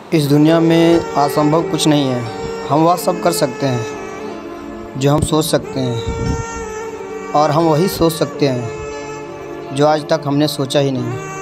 इस दुनिया में असंभव कुछ नहीं है। हम वह सब कर सकते हैं जो हम सोच सकते हैं, और हम वही सोच सकते हैं जो आज तक हमने सोचा ही नहीं।